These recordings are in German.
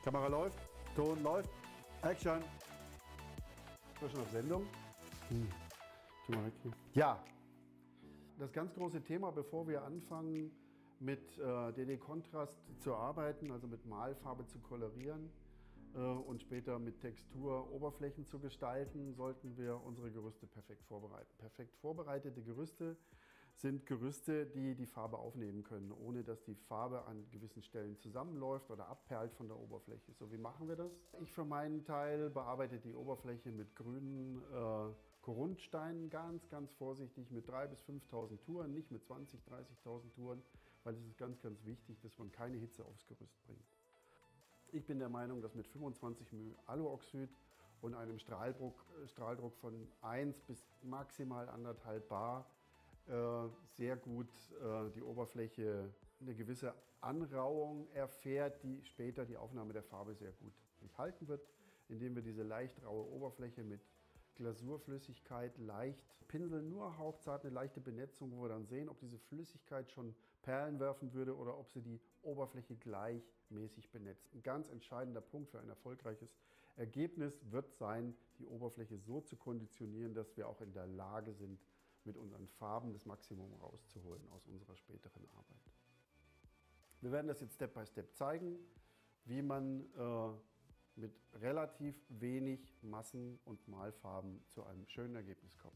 Kamera läuft, Ton läuft, Action. Wir schon auf Sendung. Geh mal weg hier. Ja, das ganz große Thema, bevor wir anfangen mit DD-Kontrast zu arbeiten, also mit Malfarbe zu kolorieren und später mit Textur Oberflächen zu gestalten, sollten wir unsere Gerüste perfekt vorbereiten. Perfekt vorbereitete Gerüste sind Gerüste, die die Farbe aufnehmen können, ohne dass die Farbe an gewissen Stellen zusammenläuft oder abperlt von der Oberfläche. So, wie machen wir das? Ich für meinen Teil bearbeite die Oberfläche mit grünen Korundsteinen ganz vorsichtig mit 3.000 bis 5.000 Touren, nicht mit 20.000, 30.000 Touren, weil es ist ganz wichtig, dass man keine Hitze aufs Gerüst bringt. Ich bin der Meinung, dass mit 25 μ Aluoxid und einem Strahldruck von 1 bis maximal 1,5 bar sehr gut die Oberfläche eine gewisse Anrauung erfährt, die später die Aufnahme der Farbe sehr gut durchhalten wird, indem wir diese leicht raue Oberfläche mit Glasurflüssigkeit leicht pinseln, nur hauchzart eine leichte Benetzung, wo wir dann sehen, ob diese Flüssigkeit schon Perlen werfen würde oder ob sie die Oberfläche gleichmäßig benetzt. Ein ganz entscheidender Punkt für ein erfolgreiches Ergebnis wird sein, die Oberfläche so zu konditionieren, dass wir auch in der Lage sind, mit unseren Farben das Maximum rauszuholen aus unserer späteren Arbeit. Wir werden das jetzt Step by Step zeigen, wie man mit relativ wenig Massen und Malfarben zu einem schönen Ergebnis kommt.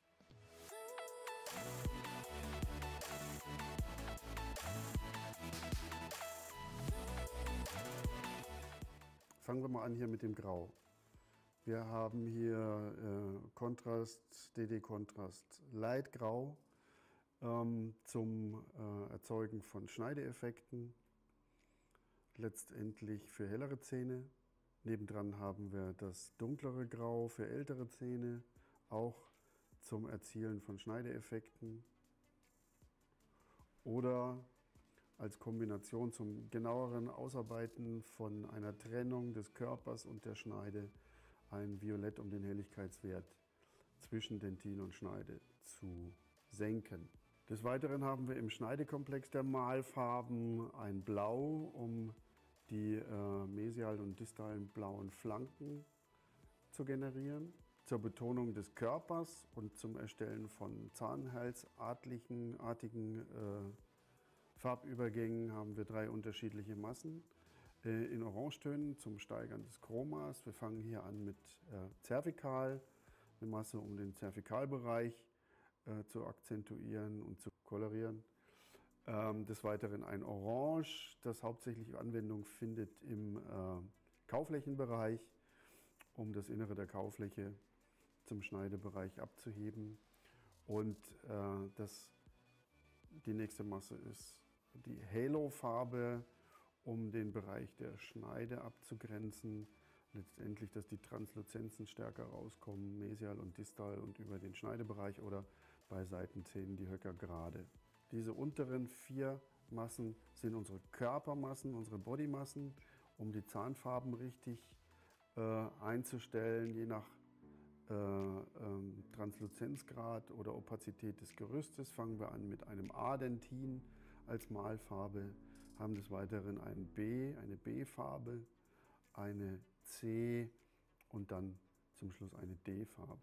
Fangen wir mal an hier mit dem Grau. Wir haben hier Kontrast, DD-Kontrast Light Grau zum Erzeugen von Schneideeffekten, letztendlich für hellere Zähne. Nebendran haben wir das dunklere Grau für ältere Zähne, auch zum Erzielen von Schneideeffekten oder als Kombination zum genaueren Ausarbeiten von einer Trennung des Körpers und der Schneide ein Violett, um den Helligkeitswert zwischen Dentin und Schneide zu senken. Des Weiteren haben wir im Schneidekomplex der Malfarben ein Blau, um die mesialen und distalen blauen Flanken zu generieren. Zur Betonung des Körpers und zum Erstellen von zahnhalsartigen Farbübergängen haben wir 3 unterschiedliche Massen in Orangetönen zum Steigern des Chromas. Wir fangen hier an mit Zervikal, eine Masse, um den Zervikalbereich zu akzentuieren und zu kolorieren. Des Weiteren ein Orange, das hauptsächlich Anwendung findet im Kauflächenbereich, um das Innere der Kaufläche zum Schneidebereich abzuheben. Und die nächste Masse ist die Halo-Farbe, um den Bereich der Schneide abzugrenzen. Letztendlich, dass die Transluzenzen stärker rauskommen, mesial und distal und über den Schneidebereich oder bei Seitenzähnen die Höcker gerade. Diese unteren 4 Massen sind unsere Körpermassen, unsere Bodymassen, um die Zahnfarben richtig einzustellen, je nach Transluzenzgrad oder Opazität des Gerüstes. Fangen wir an mit einem A-Dentin als Malfarbe, haben des Weiteren ein B, eine B-Farbe, eine C und dann zum Schluss eine D-Farbe.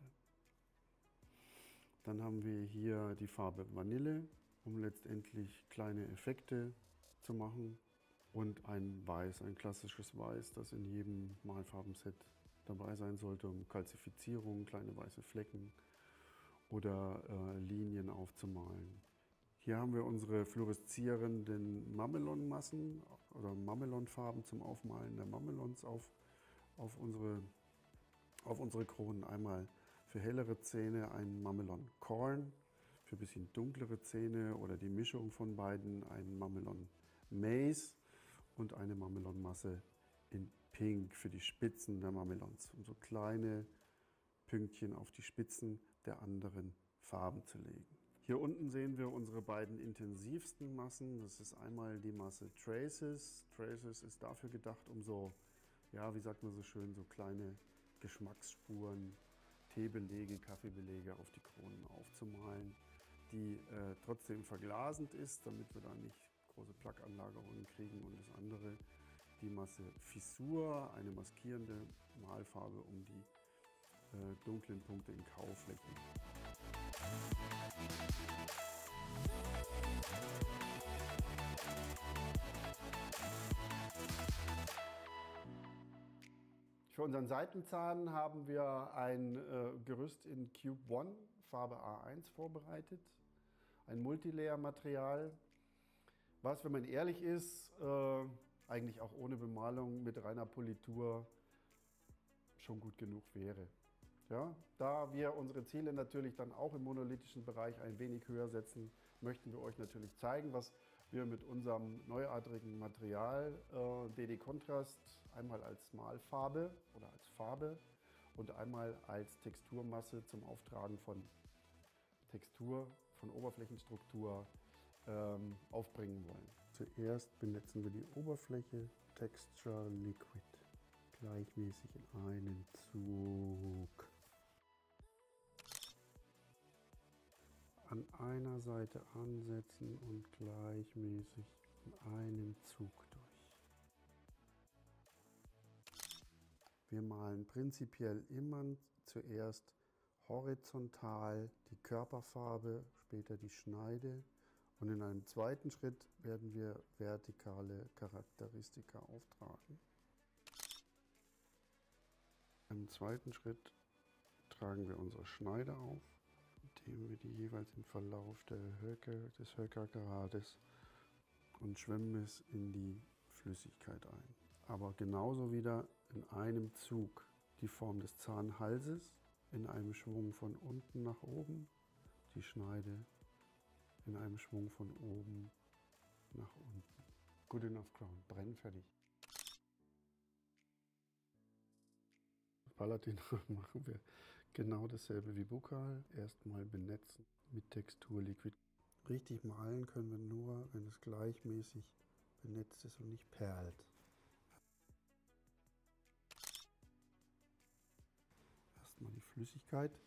Dann haben wir hier die Farbe Vanille, um letztendlich kleine Effekte zu machen, und ein Weiß, ein klassisches Weiß, das in jedem Malfarbenset dabei sein sollte, um Kalzifizierung, kleine weiße Flecken oder Linien aufzumalen. Hier haben wir unsere fluoreszierenden Mamelon-Massen oder Mamelon-Farben zum Aufmalen der Mamelons auf unsere Kronen. Einmal für hellere Zähne ein Mamelon Corn, für ein bisschen dunklere Zähne oder die Mischung von beiden ein Mamelon Maize und eine Mamelon-Masse in Pink für die Spitzen der Mamelons, um so kleine Pünktchen auf die Spitzen der anderen Farben zu legen. Hier unten sehen wir unsere beiden intensivsten Massen. Das ist einmal die Masse Traces. Traces ist dafür gedacht, um so, ja, wie sagt man so schön, so kleine Geschmacksspuren, Teebelege, Kaffeebelege auf die Kronen aufzumalen, die trotzdem verglasend ist, damit wir da nicht große Plackanlagerungen kriegen. Und das andere die Masse Fissur, eine maskierende Malfarbe um die dunklen Punkte in Kauflächen. Für unseren Seitenzahn haben wir ein Gerüst in Cube One, Farbe A1 vorbereitet. Ein Multilayer-Material, was, wenn man ehrlich ist, eigentlich auch ohne Bemalung mit reiner Politur schon gut genug wäre. Ja, da wir unsere Ziele natürlich dann auch im monolithischen Bereich ein wenig höher setzen, möchten wir euch natürlich zeigen, was wir mit unserem neuartigen Material DD Kontrast einmal als Malfarbe oder als Farbe und einmal als Texturmasse zum Auftragen von Textur, von Oberflächenstruktur aufbringen wollen. Zuerst benetzen wir die Oberfläche Texture Liquid gleichmäßig in einen Zug. An einer Seite ansetzen und gleichmäßig in einem Zug durch. Wir malen prinzipiell immer zuerst horizontal die Körperfarbe, später die Schneide und in einem zweiten Schritt werden wir vertikale Charakteristika auftragen. Im zweiten Schritt tragen wir unsere Schneide auf, indem wir die jeweils im Verlauf des Höckergrades und schwemmen es in die Flüssigkeit ein. Aber genauso wieder in einem Zug die Form des Zahnhalses in einem Schwung von unten nach oben, die Schneide in einem Schwung von oben nach unten. Good enough crown, brennfertig. Palatin machen wir genau dasselbe wie Bukal. Erstmal benetzen mit Texturliquid. Richtig malen können wir nur, wenn es gleichmäßig benetzt ist und nicht perlt. Erstmal die Flüssigkeit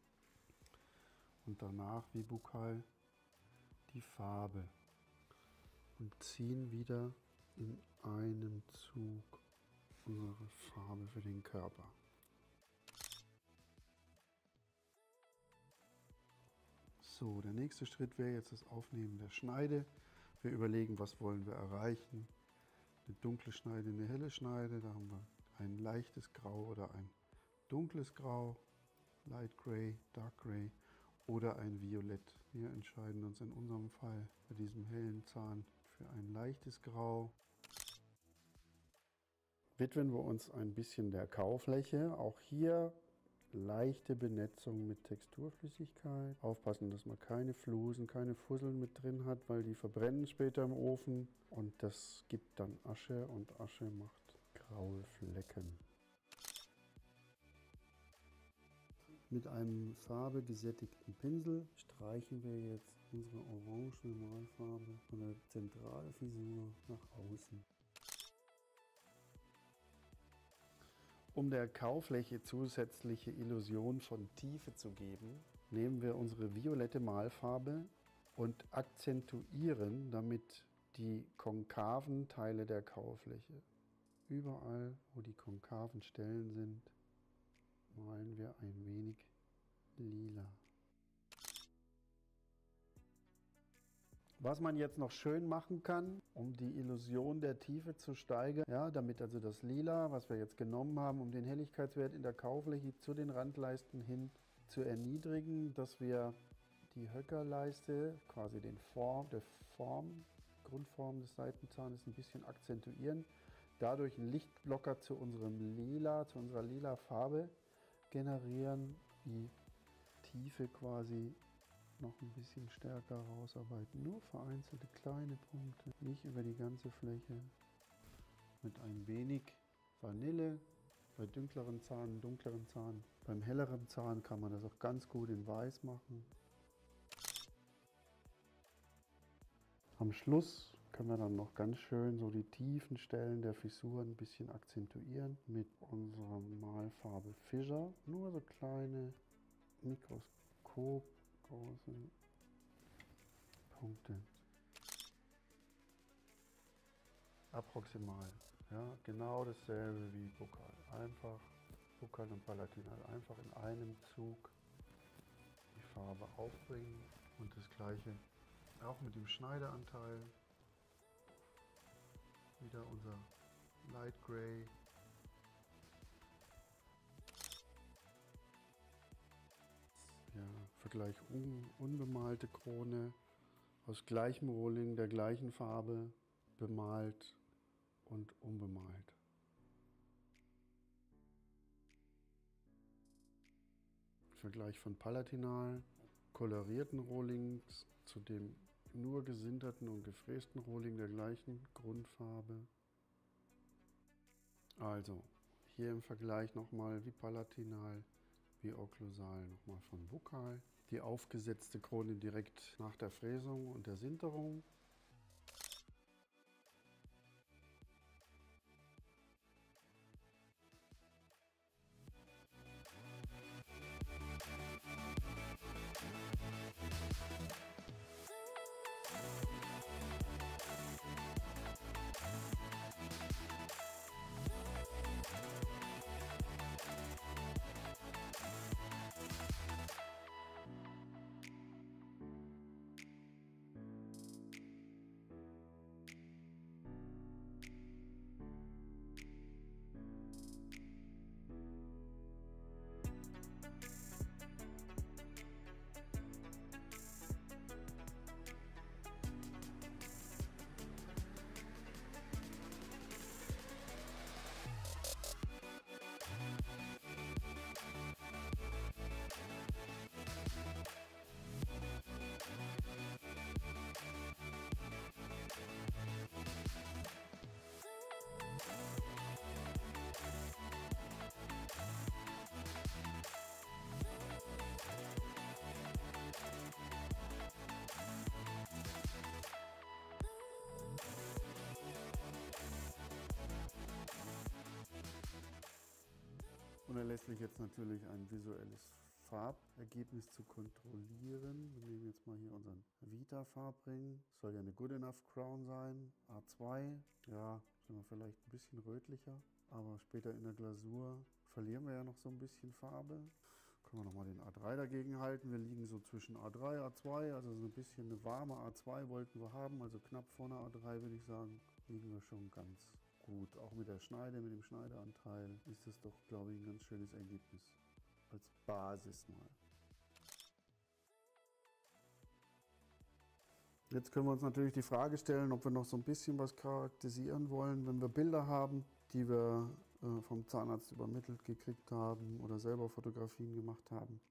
und danach wie Bukal die Farbe und ziehen wieder in einem Zug unsere Farbe für den Körper. So, der nächste Schritt wäre jetzt das Aufnehmen der Schneide. Wir überlegen, was wollen wir erreichen. Eine dunkle Schneide, eine helle Schneide. Da haben wir ein leichtes Grau oder ein dunkles Grau, Light Gray, Dark Gray oder ein Violett. Wir entscheiden uns in unserem Fall bei diesem hellen Zahn für ein leichtes Grau. Widmen wir uns ein bisschen der Kaufläche. Auch hier leichte Benetzung mit Texturflüssigkeit. Aufpassen, dass man keine Flusen, keine Fusseln mit drin hat, weil die verbrennen später im Ofen. Und das gibt dann Asche und Asche macht graue Flecken. Mit einem farbegesättigten Pinsel streichen wir jetzt unsere orange Malfarbe von der Zentralfissur nach außen. Um der Kaufläche zusätzliche Illusion von Tiefe zu geben, nehmen wir unsere violette Malfarbe und akzentuieren damit die konkaven Teile der Kaufläche. Überall, wo die konkaven Stellen sind, malen wir ein wenig lila. Was man jetzt noch schön machen kann, um die Illusion der Tiefe zu steigern, ja, damit also das Lila, was wir jetzt genommen haben, um den Helligkeitswert in der Kaufläche zu den Randleisten hin zu erniedrigen, dass wir die Höckerleiste, quasi Grundform des Seitenzahnes ein bisschen akzentuieren, dadurch einen Lichtblocker zu unserem Lila, zu unserer lila Farbe generieren, die Tiefe quasi noch ein bisschen stärker rausarbeiten. Nur vereinzelte kleine Punkte, nicht über die ganze Fläche. Mit ein wenig Vanille, bei dunkleren Zahn. Beim helleren Zahn kann man das auch ganz gut in Weiß machen. Am Schluss können wir dann noch ganz schön so die tiefen Stellen der Fissuren ein bisschen akzentuieren mit unserer Malfarbe Fissure. Nur so kleine Mikroskop große Punkte. approximal. Ja, genau dasselbe wie Buccal. Einfach Buccal und Palatinal einfach in einem Zug die Farbe aufbringen und das gleiche auch mit dem Schneideanteil. Wieder unser Light Gray. Ja, Vergleich unbemalte Krone aus gleichem Rohling, der gleichen Farbe, bemalt und unbemalt. Vergleich von Palatinal, kolorierten Rohlings zu dem nur gesinterten und gefrästen Rohling der gleichen Grundfarbe. Also, hier im Vergleich nochmal wie Palatinal, wie Okklusal nochmal von Buccal. Die aufgesetzte Krone direkt nach der Fräsung und der Sinterung. Unerlässlich jetzt natürlich ein visuelles Farbergebnis zu kontrollieren. Wir nehmen jetzt mal hier unseren Vita Farbring. Soll ja eine Good Enough Crown sein. A2. Ja, sind wir vielleicht ein bisschen rötlicher. Aber später in der Glasur verlieren wir ja noch so ein bisschen Farbe. Können wir nochmal den A3 dagegen halten. Wir liegen so zwischen A3, A2. Also so ein bisschen eine warme A2 wollten wir haben. Also knapp vor einer A3 würde ich sagen. Liegen wir schon ganz gut. Auch mit der Schneide, mit dem Schneideanteil ist das doch, glaube ich, ein ganz schönes Ergebnis. Als Basis mal. Jetzt können wir uns natürlich die Frage stellen, ob wir noch so ein bisschen was charakterisieren wollen, wenn wir Bilder haben, die wir vom Zahnarzt übermittelt gekriegt haben oder selber Fotografien gemacht haben.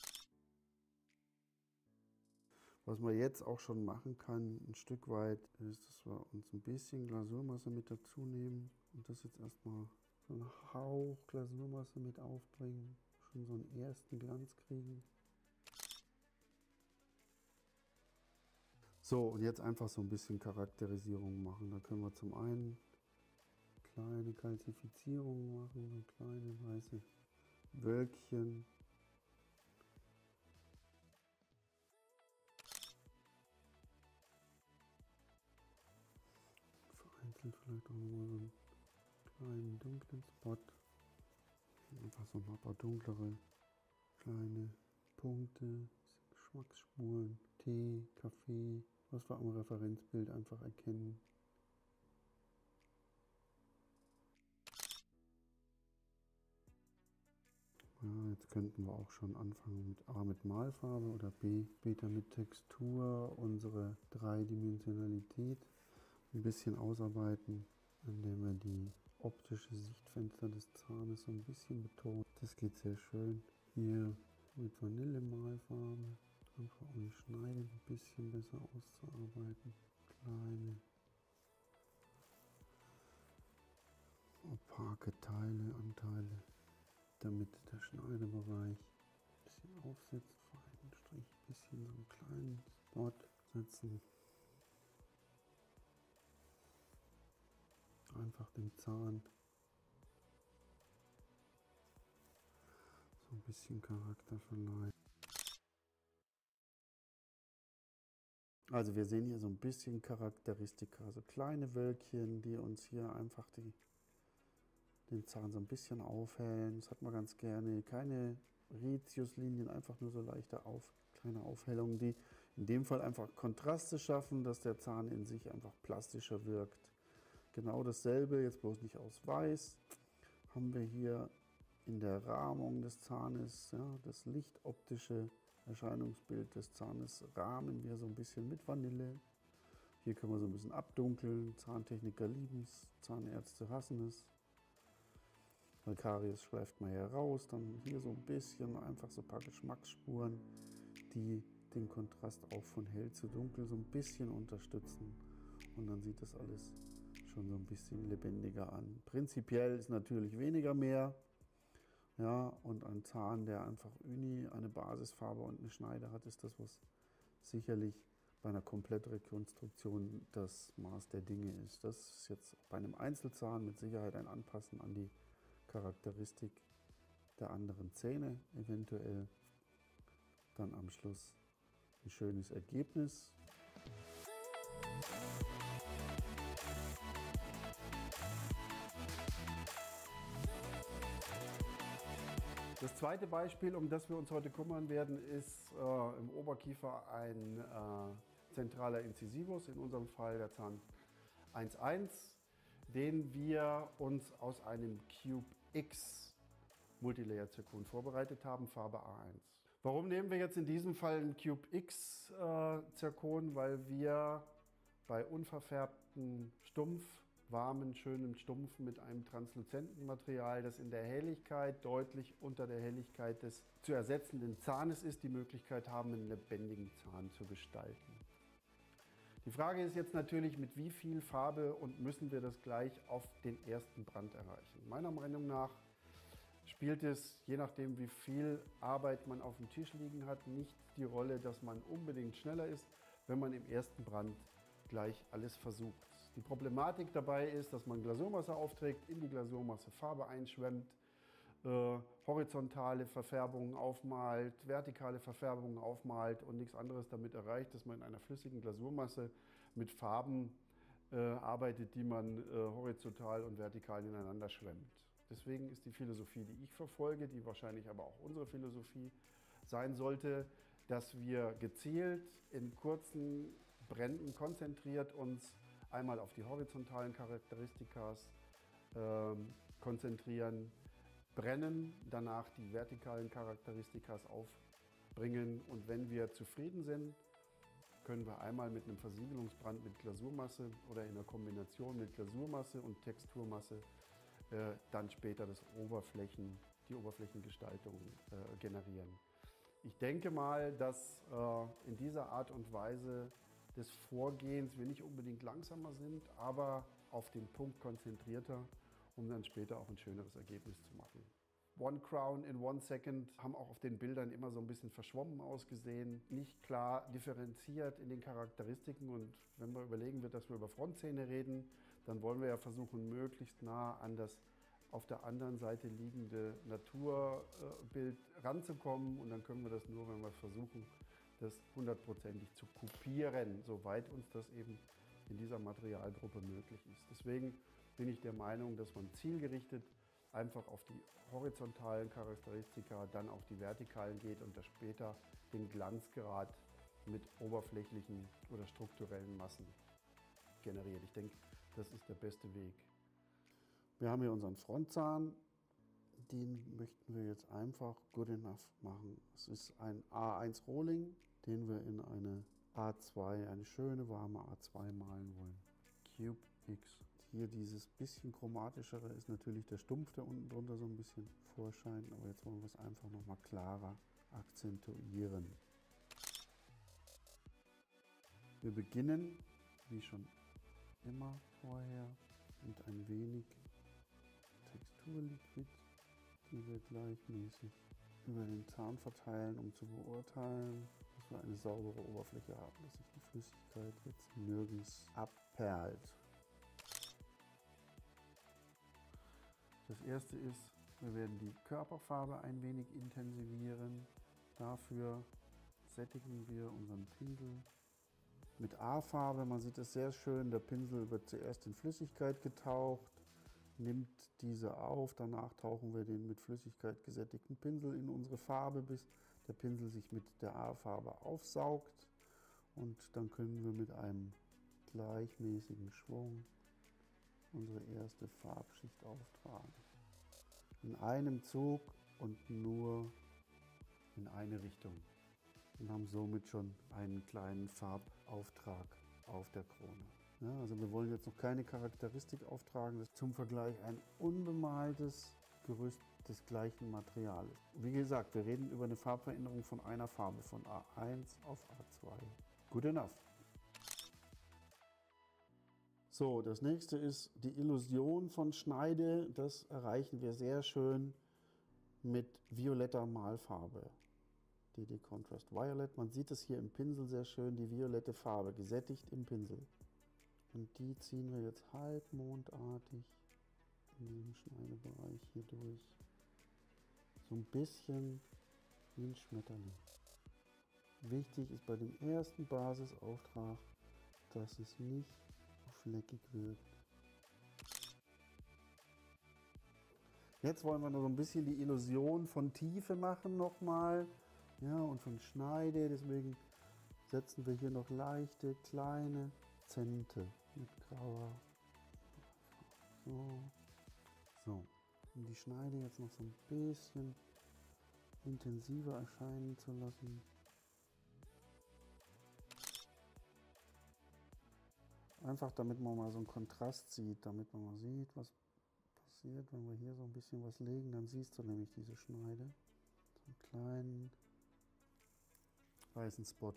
Was man jetzt auch schon machen kann, ein Stück weit, ist, dass wir uns ein bisschen Glasurmasse mit dazu nehmen und das jetzt erstmal so einen Hauch Glasurmasse mit aufbringen, schon so einen ersten Glanz kriegen. So, und jetzt einfach so ein bisschen Charakterisierung machen. Da können wir zum einen kleine Kalzifizierungen machen, so kleine weiße Wölkchen. Vereinzelt vielleicht auch mal so einen kleinen dunklen Spot. Einfach so ein paar dunklere kleine Punkte, Geschmacksspuren, Tee, Kaffee, was wir am Referenzbild einfach erkennen. Ja, jetzt könnten wir auch schon anfangen mit A mit Malfarbe oder B später mit Textur unsere Dreidimensionalität ein bisschen ausarbeiten, indem wir die optische Sichtfenster des Zahnes so ein bisschen betonen. Das geht sehr schön. Hier mit Vanillemalfarbe, einfach um die Schneide ein bisschen besser auszuarbeiten. Kleine opake Teile, Anteile, damit der Schneidebereich ein bisschen aufsetzt. Feinen Strich, ein bisschen so einen kleinen Spot setzen. Einfach dem Zahn so ein bisschen Charakter verleihen. Also wir sehen hier so ein bisschen Charakteristika, so kleine Wölkchen, die uns hier einfach den Zahn so ein bisschen aufhellen. Das hat man ganz gerne. Keine Retiuslinien, einfach nur so leichte kleine Aufhellungen, die in dem Fall einfach Kontraste schaffen, dass der Zahn in sich einfach plastischer wirkt. Genau dasselbe, jetzt bloß nicht aus Weiß, haben wir hier in der Rahmung des Zahnes, ja, das lichtoptische Erscheinungsbild des Zahnes rahmen wir so ein bisschen mit Vanille. Hier können wir so ein bisschen abdunkeln. Zahntechniker lieben es, Zahnärzte hassen es. Weil Karies schleift man heraus. Dann hier so ein bisschen, einfach so ein paar Geschmacksspuren, die den Kontrast auch von hell zu dunkel so ein bisschen unterstützen. Und dann sieht das alles schon so ein bisschen lebendiger an. Prinzipiell ist natürlich weniger mehr. Ja, und ein Zahn, der einfach uni eine Basisfarbe und eine Schneide hat, ist das, was sicherlich bei einer Komplettrekonstruktion das Maß der Dinge ist. Das ist jetzt bei einem Einzelzahn mit Sicherheit ein Anpassen an die Charakteristik der anderen Zähne, eventuell dann am Schluss ein schönes Ergebnis. Das zweite Beispiel, um das wir uns heute kümmern werden, ist im Oberkiefer ein zentraler Incisivus, in unserem Fall der Zahn 1.1, den wir uns aus einem Cube X Multilayer Zirkon vorbereitet haben, Farbe A1. Warum nehmen wir jetzt in diesem Fall ein Cube X Zirkon? Weil wir bei unverfärbten Stumpf, warmen, schönen Stumpf mit einem transluzenten Material, das in der Helligkeit deutlich unter der Helligkeit des zu ersetzenden Zahnes ist, die Möglichkeit haben, einen lebendigen Zahn zu gestalten. Die Frage ist jetzt natürlich, mit wie viel Farbe und müssen wir das gleich auf den ersten Brand erreichen? Meiner Meinung nach spielt es, je nachdem wie viel Arbeit man auf dem Tisch liegen hat, nicht die Rolle, dass man unbedingt schneller ist, wenn man im ersten Brand gleich alles versucht. Die Problematik dabei ist, dass man Glasurmasse aufträgt, in die Glasurmasse Farbe einschwemmt, horizontale Verfärbungen aufmalt, vertikale Verfärbungen aufmalt und nichts anderes damit erreicht, dass man in einer flüssigen Glasurmasse mit Farben arbeitet, die man horizontal und vertikal ineinander schwemmt. Deswegen ist die Philosophie, die ich verfolge, die wahrscheinlich aber auch unsere Philosophie sein sollte, dass wir gezielt in kurzen Bränden konzentriert uns einmal auf die horizontalen Charakteristikas konzentrieren, brennen, danach die vertikalen Charakteristikas aufbringen und wenn wir zufrieden sind, können wir einmal mit einem Versiegelungsbrand mit Glasurmasse oder in einer Kombination mit Glasurmasse und Texturmasse dann später die Oberflächengestaltung generieren. Ich denke mal, dass in dieser Art und Weise des Vorgehens wir nicht unbedingt langsamer sind, aber auf den Punkt konzentrierter, um dann später auch ein schöneres Ergebnis zu machen. One Crown in 1 Second haben auch auf den Bildern immer so ein bisschen verschwommen ausgesehen, nicht klar differenziert in den Charakteristiken. Und wenn wir überlegen wird, dass wir über Frontzähne reden, dann wollen wir ja versuchen, möglichst nah an das auf der anderen Seite liegende Naturbild ranzukommen. Und dann können wir das nur, wenn wir versuchen, das hundertprozentig zu kopieren, soweit uns das eben in dieser Materialgruppe möglich ist. Deswegen bin ich der Meinung, dass man zielgerichtet einfach auf die horizontalen Charakteristika, dann auf die vertikalen geht und das später den Glanzgrad mit oberflächlichen oder strukturellen Massen generiert. Ich denke, das ist der beste Weg. Wir haben hier unseren Frontzahn. Den möchten wir jetzt einfach good enough machen. Es ist ein A1 Rohling, den wir in eine A2, eine schöne warme A2 malen wollen. Cube X. Hier dieses bisschen chromatischere ist natürlich der Stumpf, der unten drunter so ein bisschen vorscheint. Aber jetzt wollen wir es einfach nochmal klarer akzentuieren. Wir beginnen, wie schon immer vorher, mit ein wenig Texturliquid, die wir gleichmäßig über den Zahn verteilen, um zu beurteilen, dass wir eine saubere Oberfläche haben, dass sich die Flüssigkeit jetzt nirgends abperlt. Das erste ist, wir werden die Körperfarbe ein wenig intensivieren. Dafür sättigen wir unseren Pinsel mit A-Farbe. Man sieht es sehr schön, der Pinsel wird zuerst in Flüssigkeit getaucht, nimmt diese auf, danach tauchen wir den mit Flüssigkeit gesättigten Pinsel in unsere Farbe, bis der Pinsel sich mit der A-Farbe aufsaugt. Und dann können wir mit einem gleichmäßigen Schwung unsere erste Farbschicht auftragen. In einem Zug und nur in eine Richtung. Und haben somit schon einen kleinen Farbauftrag auf der Krone. Ja, also wir wollen jetzt noch keine Charakteristik auftragen. Das ist zum Vergleich ein unbemaltes Gerüst des gleichen Materials. Wie gesagt, wir reden über eine Farbveränderung von einer Farbe, von A1 auf A2. Good enough. So, das nächste ist die Illusion von Schneide. Das erreichen wir sehr schön mit violetter Malfarbe. DD Contrast Violet. Man sieht es hier im Pinsel sehr schön, die violette Farbe, gesättigt im Pinsel. Und die ziehen wir jetzt halbmondartig in diesem Schneidebereich hier durch. So ein bisschen wie ein Schmetterling. Wichtig ist bei dem ersten Basisauftrag, dass es nicht fleckig wirkt. Jetzt wollen wir noch so ein bisschen die Illusion von Tiefe machen nochmal. Ja, und von Schneide, deswegen setzen wir hier noch leichte, kleine Akzente mit grauer. So, um die Schneide jetzt noch so ein bisschen intensiver erscheinen zu lassen. Einfach damit man mal so einen Kontrast sieht, damit man mal sieht, was passiert, wenn wir hier so ein bisschen was legen, dann siehst du nämlich diese Schneide. So einen kleinen weißen Spot.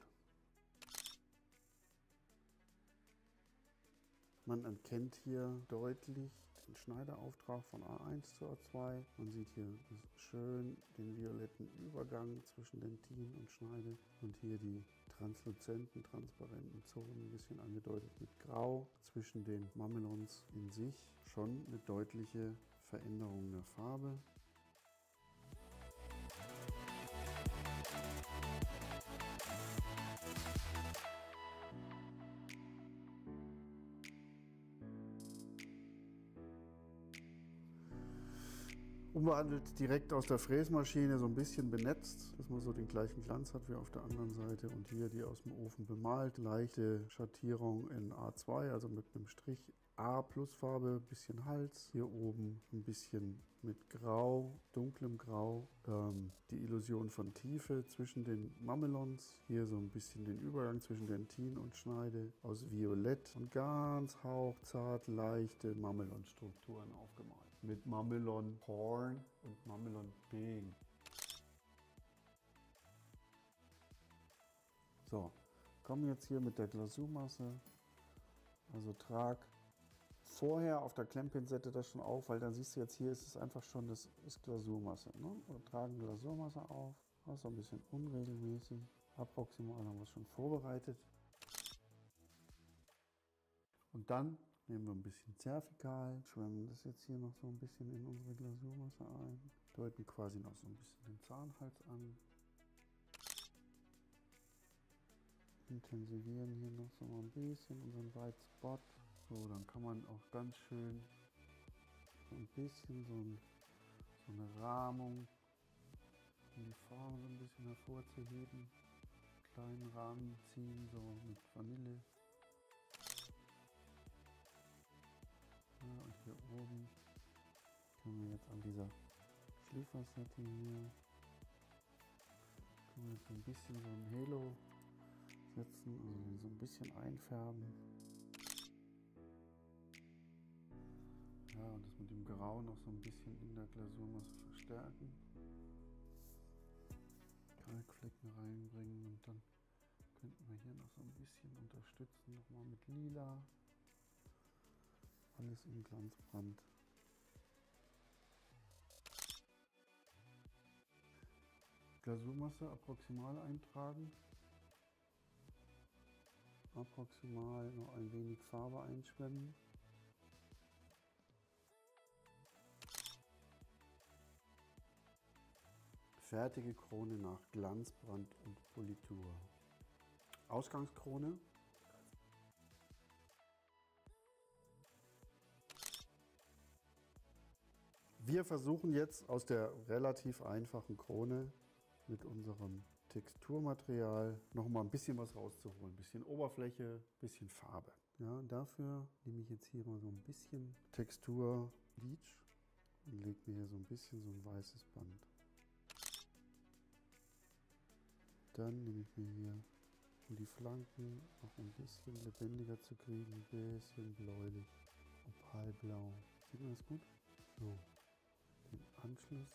Man erkennt hier deutlich den Schneiderauftrag von A1 zu A2. Man sieht hier schön den violetten Übergang zwischen Dentin und Schneide und hier die transluzenten, transparenten Zonen, ein bisschen angedeutet mit Grau zwischen den Mamelons in sich. Schon eine deutliche Veränderung der Farbe. Umwandelt direkt aus der Fräsmaschine, so ein bisschen benetzt, dass man so den gleichen Glanz hat wie auf der anderen Seite. Und hier die aus dem Ofen bemalt, leichte Schattierung in A2, also mit einem Strich A plus Farbe, bisschen Hals. Hier oben ein bisschen mit Grau, dunklem Grau, die Illusion von Tiefe zwischen den Mamelons. Hier so ein bisschen den Übergang zwischen Dentin und Schneide aus Violett und ganz hauchzart leichte Mamelon-Strukturen aufgemalt. Mit Mamelon Horn und Mamelon Pink. So, kommen jetzt hier mit der Glasurmasse. Also trag vorher auf der Klemmpinzette das schon auf, weil dann siehst du jetzt hier ist es einfach schon, das ist Glasurmasse. Ne? Wir tragen Glasurmasse auf, das ist so ein bisschen unregelmäßig. Approximal haben wir es schon vorbereitet. Und dann nehmen wir ein bisschen Zerfikal, schwemmen das jetzt hier noch so ein bisschen in unsere Glasurmasse ein, deuten quasi noch so ein bisschen den Zahnhals an. Intensivieren hier noch so ein bisschen unseren White Spot. So, dann kann man auch ganz schön so ein bisschen so eine Rahmung, um die Form so ein bisschen hervorzuheben. Kleinen Rahmen ziehen, so mit Vanille. Ja, und hier oben können wir jetzt an dieser Schliefersetting hier können wir jetzt so ein bisschen so ein Halo setzen, also so ein bisschen einfärben. Ja, und das mit dem Grau noch so ein bisschen in der Glasurmasse verstärken. Kalkflecken reinbringen und dann könnten wir hier noch so ein bisschen unterstützen, nochmal mit Lila. Alles im Glanzbrand. Glasurmasse approximal eintragen. Approximal noch ein wenig Farbe einschwemmen. Fertige Krone nach Glanzbrand und Politur. Ausgangskrone Wir versuchen jetzt aus der relativ einfachen Krone mit unserem Texturmaterial noch mal ein bisschen was rauszuholen. Ein bisschen Oberfläche, ein bisschen Farbe. Ja, dafür nehme ich jetzt hier mal so ein bisschen Textur Bleach und lege mir hier so ein bisschen so ein weißes Band. Dann nehme ich mir hier, um die Flanken noch ein bisschen lebendiger zu kriegen, ein bisschen bläulich, opalblau. Sieht man das gut? So, den Anschluss.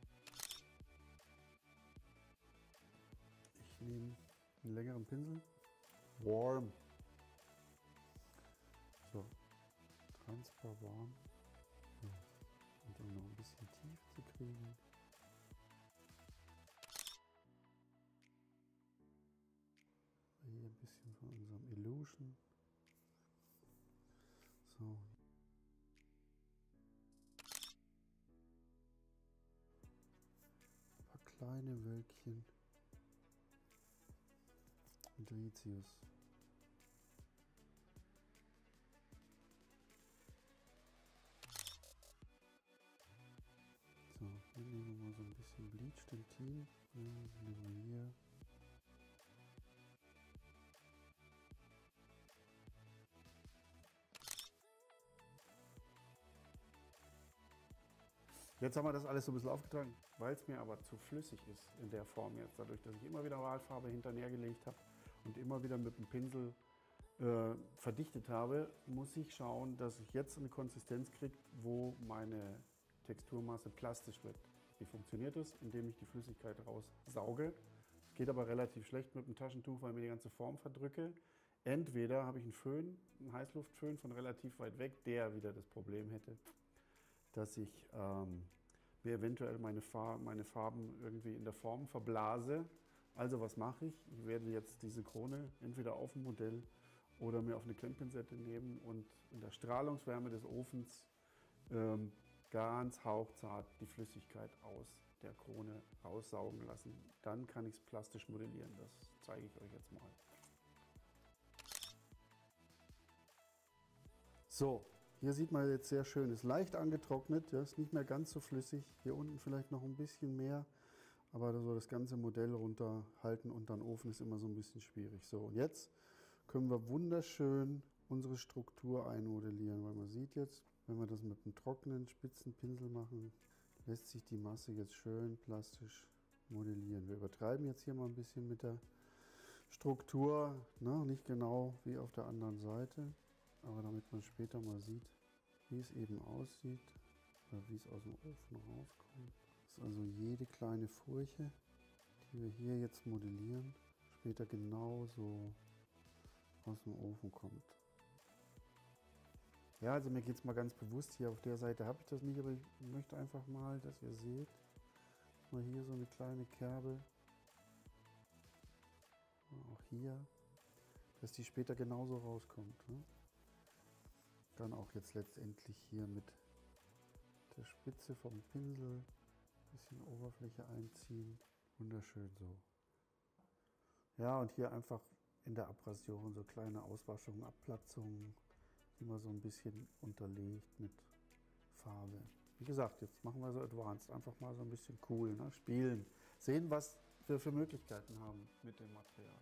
Ich nehme einen längeren Pinsel. Warm. So, Transfer Warm. So. Und um noch ein bisschen tief zu kriegen. Hier ein bisschen von unserem Illusion. So. Ein paar kleine Wölkchen. Dritius. So, hier nehmen wir mal so ein bisschen Bleach, den Team. Ja, nehmen wir hier. Jetzt haben wir das alles so ein bisschen aufgetragen, weil es mir aber zu flüssig ist in der Form jetzt. Dadurch, dass ich immer wieder Wahlfarbe hinterher gelegt habe und immer wieder mit dem Pinsel verdichtet habe, muss ich schauen, dass ich jetzt eine Konsistenz kriege, wo meine Texturmasse plastisch wird. Wie funktioniert das? Indem ich die Flüssigkeit raussauge. Es geht aber relativ schlecht mit dem Taschentuch, weil mir die ganze Form verdrücke. Entweder habe ich einen Föhn, einen Heißluftföhn von relativ weit weg, der wieder das Problem hätte, dass ich mir eventuell meine Farben irgendwie in der Form verblase. Also was mache ich? Ich werde jetzt diese Krone entweder auf dem Modell oder mir auf eine Klemmpinsette nehmen und in der Strahlungswärme des Ofens ganz hauchzart die Flüssigkeit aus der Krone raussaugen lassen. Dann kann ich es plastisch modellieren. Das zeige ich euch jetzt mal. So, hier sieht man jetzt sehr schön, ist leicht angetrocknet, ja, ist nicht mehr ganz so flüssig. Hier unten vielleicht noch ein bisschen mehr, aber so das ganze Modell runterhalten unter den Ofen ist immer so ein bisschen schwierig. So, und jetzt können wir wunderschön unsere Struktur einmodellieren, weil man sieht jetzt, wenn wir das mit einem trockenen, spitzen Pinsel machen, lässt sich die Masse jetzt schön plastisch modellieren. Wir übertreiben jetzt hier mal ein bisschen mit der Struktur, ne? Nicht genau wie auf der anderen Seite, aber damit man später mal sieht, wie es eben aussieht, oder wie es aus dem Ofen rauskommt. Das ist also jede kleine Furche, die wir hier jetzt modellieren, später genauso aus dem Ofen kommt. Ja, also mir geht es mal ganz bewusst, hier auf der Seite habe ich das nicht, aber ich möchte einfach mal, dass ihr seht, mal hier so eine kleine Kerbe, auch hier, dass die später genauso rauskommt. Ne? Dann auch jetzt letztendlich hier mit der Spitze vom Pinsel ein bisschen Oberfläche einziehen. Wunderschön so. Ja, und hier einfach in der Abrasion so kleine Auswaschungen, Abplatzungen, immer so ein bisschen unterlegt mit Farbe. Wie gesagt, jetzt machen wir so advanced, einfach mal so ein bisschen cool, ne? Spielen, sehen, was wir für Möglichkeiten haben mit dem Material.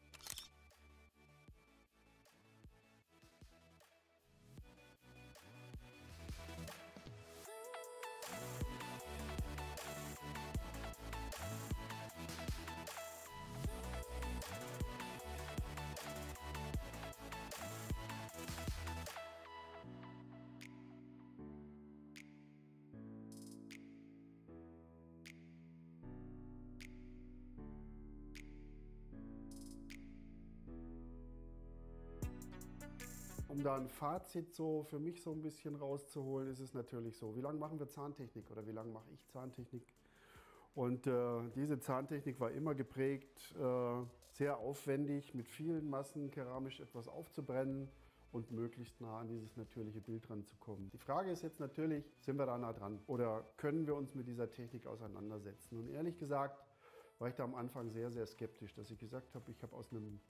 Um da ein Fazit so für mich so ein bisschen rauszuholen, ist es natürlich so, wie lange machen wir Zahntechnik oder wie lange mache ich Zahntechnik? Und diese Zahntechnik war immer geprägt, sehr aufwendig, mit vielen Massen keramisch etwas aufzubrennen und möglichst nah an dieses natürliche Bild ranzukommen. Die Frage ist jetzt natürlich, sind wir da nah dran oder können wir uns mit dieser Technik auseinandersetzen? Und ehrlich gesagt war ich da am Anfang sehr, sehr skeptisch, dass ich gesagt habe, ich habe aus einem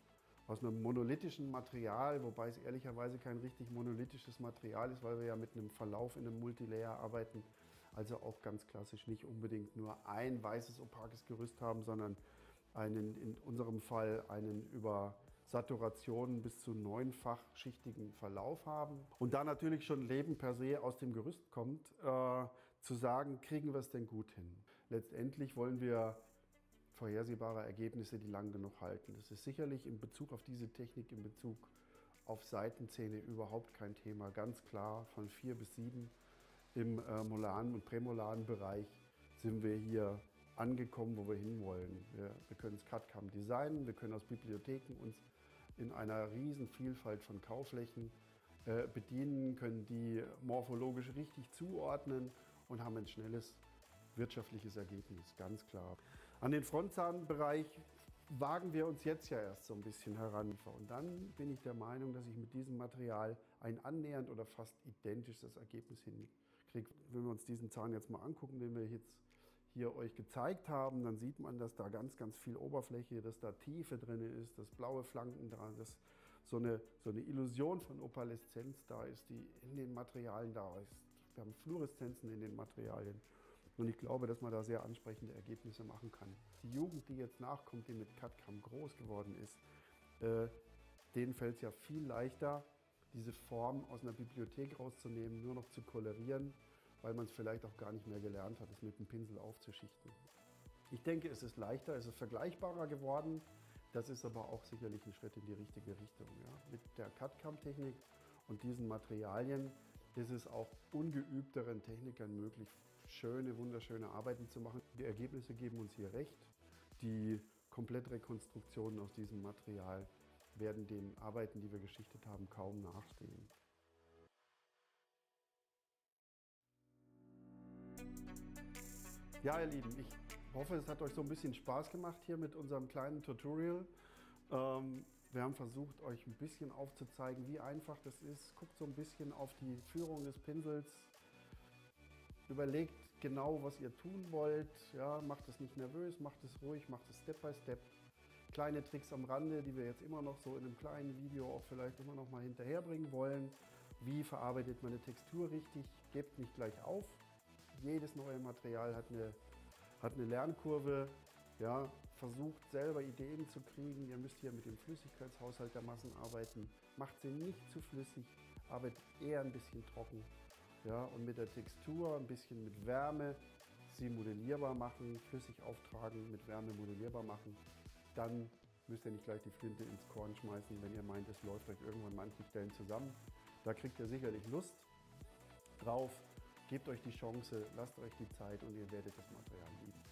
aus einem monolithischen Material, wobei es ehrlicherweise kein richtig monolithisches Material ist, weil wir ja mit einem Verlauf in einem Multilayer arbeiten. Also auch ganz klassisch nicht unbedingt nur ein weißes opakes Gerüst haben, sondern in unserem Fall einen über Saturation bis zu 9-fach-schichtigen Verlauf haben. Und da natürlich schon Leben per se aus dem Gerüst kommt, zu sagen, kriegen wir es denn gut hin? Letztendlich wollen wir vorhersehbare Ergebnisse, die lang genug halten. Das ist sicherlich in Bezug auf diese Technik, in Bezug auf Seitenzähne überhaupt kein Thema. Ganz klar, von 4 bis 7 im molaren und prämolaren Bereich sind wir hier angekommen, wo wir hinwollen. Wir können das CAD/CAM designen, wir können aus Bibliotheken uns in einer riesen Vielfalt von Kauflächen bedienen, können die morphologisch richtig zuordnen und haben ein schnelles wirtschaftliches Ergebnis, ganz klar. An den Frontzahnbereich wagen wir uns jetzt ja erst so ein bisschen heran. Und dann bin ich der Meinung, dass ich mit diesem Material ein annähernd oder fast identisches Ergebnis hinkriege. Wenn wir uns diesen Zahn jetzt mal angucken, den wir jetzt hier euch gezeigt haben, dann sieht man, dass da ganz, ganz viel Oberfläche, dass da Tiefe drin ist, dass blaue Flanken dran, dass so eine Illusion von Opaleszenz da ist, die in den Materialien da ist. Wir haben Fluoreszenzen in den Materialien. Und ich glaube, dass man da sehr ansprechende Ergebnisse machen kann. Die Jugend, die jetzt nachkommt, die mit CAD/CAM groß geworden ist, denen fällt es ja viel leichter, diese Form aus einer Bibliothek rauszunehmen, nur noch zu kolorieren, weil man es vielleicht auch gar nicht mehr gelernt hat, es mit dem Pinsel aufzuschichten. Ich denke, es ist leichter, es ist vergleichbarer geworden. Das ist aber auch sicherlich ein Schritt in die richtige Richtung. Ja. Mit der CAD/CAM-Technik und diesen Materialien ist es auch ungeübteren Technikern möglich, schöne, wunderschöne Arbeiten zu machen. Die Ergebnisse geben uns hier recht. Die Komplettrekonstruktionen aus diesem Material werden den Arbeiten, die wir geschichtet haben, kaum nachstehen. Ja, ihr Lieben, ich hoffe, es hat euch so ein bisschen Spaß gemacht hier mit unserem kleinen Tutorial. Wir haben versucht, euch ein bisschen aufzuzeigen, wie einfach das ist. Guckt so ein bisschen auf die Führung des Pinsels. Überlegt genau, was ihr tun wollt. Ja, macht es nicht nervös, macht es ruhig, macht es Step by Step. Kleine Tricks am Rande, die wir jetzt immer noch so in einem kleinen Video auch vielleicht immer noch mal hinterherbringen wollen. Wie verarbeitet man eine Textur richtig? Gebt nicht gleich auf. Jedes neue Material hat eine Lernkurve. Ja, versucht selber Ideen zu kriegen. Ihr müsst hier mit dem Flüssigkeitshaushalt der Massen arbeiten. Macht sie nicht zu flüssig, arbeitet eher ein bisschen trocken. Ja, und mit der Textur ein bisschen mit Wärme sie modellierbar machen, flüssig auftragen, mit Wärme modellierbar machen. Dann müsst ihr nicht gleich die Flinte ins Korn schmeißen, wenn ihr meint, es läuft euch irgendwann an manchen Stellen zusammen. Da kriegt ihr sicherlich Lust drauf. Gebt euch die Chance, lasst euch die Zeit und ihr werdet das Material lieben.